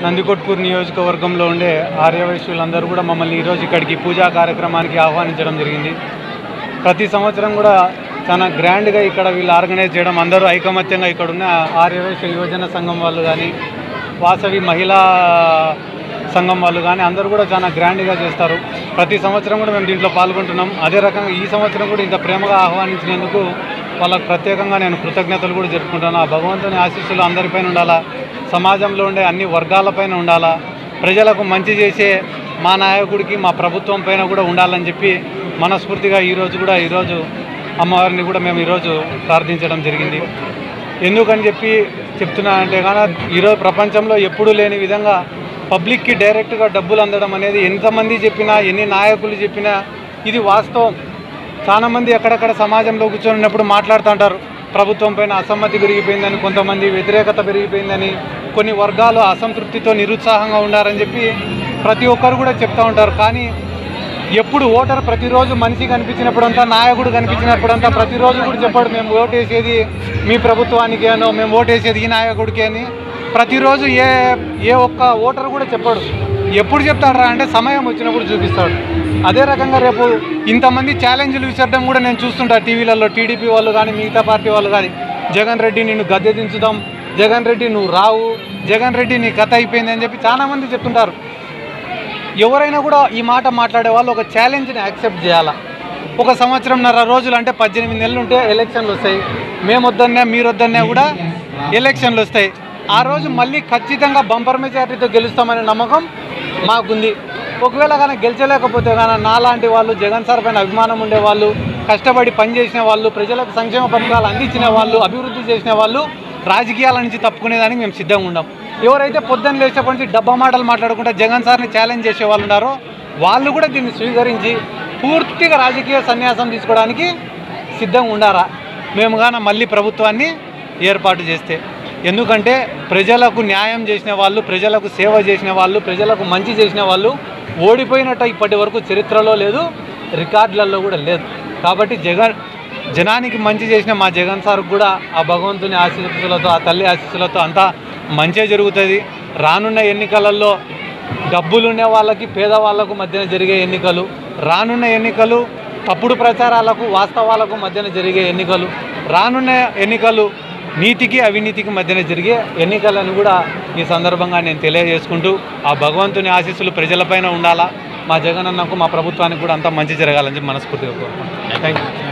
నందికొట్కూరు నియోజకవర్గంలో ఉండే ఆర్యవైశ్యులందరూ కూడా మమ్మల్ని ఈరోజు ఇక్కడికి పూజా కార్యక్రమానికి ఆహ్వానించడం జరిగింది. ప్రతి సంవత్సరం కూడా చాలా గ్రాండ్గా ఇక్కడ వీళ్ళు ఆర్గనైజ్ చేయడం, అందరూ ఐకమత్యంగా ఇక్కడ ఉన్న ఆర్యవైశ్య యువజన సంఘం వాళ్ళు కానీ, వాసవి మహిళా సంఘం వాళ్ళు కానీ అందరూ కూడా చాలా గ్రాండ్గా చేస్తారు. ప్రతి సంవత్సరం కూడా మేము దీంట్లో పాల్గొంటున్నాం. అదే రకంగా ఈ సంవత్సరం కూడా ఇంత ప్రేమగా ఆహ్వానించినందుకు వాళ్ళకు ప్రత్యేకంగా నేను కృతజ్ఞతలు కూడా జరుపుకుంటాను. ఆ భగవంతుని ఆశీస్సులు అందరిపైన ఉండాలా, సమాజంలో ఉండే అన్ని వర్గాలపైన ఉండాలా, ప్రజలకు మంచి చేసే మా నాయకుడికి మా ప్రభుత్వం పైన కూడా ఉండాలని చెప్పి మనస్ఫూర్తిగా ఈరోజు అమ్మవారిని కూడా మేము ఈరోజు ప్రార్థించడం జరిగింది. ఎందుకని చెప్పి చెప్తున్నానంటే కానీ ఈరోజు ప్రపంచంలో ఎప్పుడూ లేని విధంగా పబ్లిక్కి డైరెక్ట్గా డబ్బులు అందడం అనేది ఎంతమంది చెప్పినా, ఎన్ని నాయకులు చెప్పినా ఇది వాస్తవం. చాలామంది ఎక్కడెక్కడ సమాజంలో కూర్చొని మాట్లాడుతుంటారు, ప్రభుత్వం పైన అసమ్మతి పెరిగిపోయిందని, కొంతమంది వ్యతిరేకత పెరిగిపోయిందని, కొన్ని వర్గాలు అసంతృప్తితో నిరుత్సాహంగా ఉండారని చెప్పి ప్రతి ఒక్కరు కూడా చెప్తూ ఉంటారు. కానీ ఎప్పుడు ఓటర్ ప్రతిరోజు మనిషి కనిపించినప్పుడంతా, నాయకుడు కనిపించినప్పుడంతా ప్రతిరోజు కూడా చెప్పాడు మేము ఓటేసేది మీ ప్రభుత్వానికి అనో, మేము ఓటేసేది ఈ నాయకుడికి అని ప్రతిరోజు ఏ ఒక్క ఓటర్ కూడా చెప్పాడు. ఎప్పుడు చెప్తాడరా అంటే సమయం వచ్చినప్పుడు చూపిస్తాడు. అదే రకంగా రేపు ఇంతమంది ఛాలెంజ్లు విసరడం కూడా నేను చూస్తుంటా టీవీలలో. టీడీపీ వాళ్ళు కానీ, మిగతా పార్టీ వాళ్ళు కానీ, జగన్ రెడ్డి నిన్ను గద్దె దించుదాం, జగన్ రెడ్డి నువ్వు రావు, జగన్ రెడ్డి నీ కథ అయిపోయింది అని చెప్పి చాలామంది చెప్తుంటారు. ఎవరైనా కూడా ఈ మాట మాట్లాడే వాళ్ళు ఒక ఛాలెంజ్ని యాక్సెప్ట్ చేయాలా. ఒక సంవత్సరంన్నర రోజులు అంటే 18 నెలలు ఉంటే ఎలక్షన్లు వస్తాయి. మేము వద్దన్నా మీరు వద్దన్నా కూడా ఎలక్షన్లు వస్తాయి. ఆ రోజు మళ్ళీ ఖచ్చితంగా బంపర్ మెజారిటీతో గెలుస్తామనే నమ్మకం మాకుంది. ఒకవేళ కానీ గెలిచలేకపోతే కానీ నాలాంటి వాళ్ళు, జగన్ సార్ పైన అభిమానం ఉండేవాళ్ళు, కష్టపడి పనిచేసిన వాళ్ళు, ప్రజలకు సంక్షేమ పథకాలు అందించిన వాళ్ళు, అభివృద్ధి చేసిన వాళ్ళు రాజకీయాల నుంచి తప్పుకునేదానికి మేము సిద్ధంగా ఉన్నాం. ఎవరైతే పొద్దున్న లేచేప్పటి నుంచి డబ్బా మాటలు మాట్లాడుకుంటే జగన్ సార్ని ఛాలెంజ్ చేసే వాళ్ళు ఉన్నారో వాళ్ళు కూడా దీన్ని స్వీకరించి పూర్తిగా రాజకీయ సన్యాసం తీసుకోవడానికి సిద్ధంగా ఉండారా మేము కానీ మళ్ళీ ప్రభుత్వాన్ని ఏర్పాటు చేస్తే. ఎందుకంటే ప్రజలకు న్యాయం చేసిన వాళ్ళు, ప్రజలకు సేవ చేసిన వాళ్ళు, ప్రజలకు మంచి చేసిన వాళ్ళు ఓడిపోయినట్టు ఇప్పటి వరకు చరిత్రలో లేదు, రికార్డులలో కూడా లేదు. కాబట్టి జనానికి మంచి చేసిన మా జగన్ సార్కు కూడా ఆ భగవంతుని ఆశీస్సులతో, ఆ తల్లి ఆశీస్సులతో అంతా మంచే జరుగుతుంది. రానున్న ఎన్నికలలో డబ్బులున్న వాళ్ళకి, పేదవాళ్లకు మధ్యన జరిగే ఎన్నికలు, రానున్న ఎన్నికలు తప్పుడు ప్రచారాలకు, వాస్తవాలకు మధ్యన జరిగే ఎన్నికలు, రానున్న ఎన్నికలు నీతికి అవినీతికి మధ్యన జరిగే ఎన్నికలను కూడా ఈ సందర్భంగా నేను తెలియజేసుకుంటూ ఆ భగవంతుని ఆశీస్సులు ప్రజలపైన ఉండాలా, మా జగన్ అన్నకు మా ప్రభుత్వానికి కూడా అంతా మంచి జరగాలని చెప్పి మనస్ఫూర్తిగా కోరుకుంటున్నాను. Thank you.